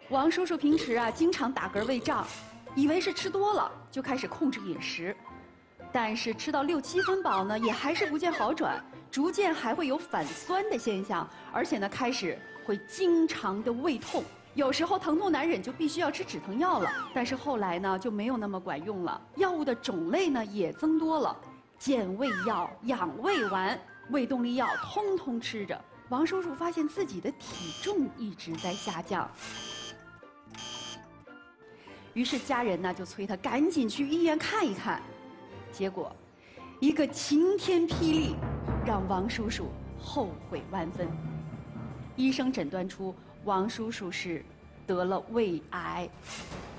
王叔叔平时啊，经常打嗝胃胀，以为是吃多了，就开始控制饮食。但是吃到6、7分饱呢，也还是不见好转，逐渐还会有反酸的现象，而且呢，开始会经常的胃痛，有时候疼痛难忍就必须要吃止疼药了。但是后来呢，就没有那么管用了，药物的种类呢也增多了，健胃药、养胃丸、胃动力药通通吃着。王叔叔发现自己的体重一直在下降。于是家人呢就催他赶紧去医院看一看，结果，一个晴天霹雳，让王叔叔后悔万分。医生诊断出王叔叔是得了胃癌。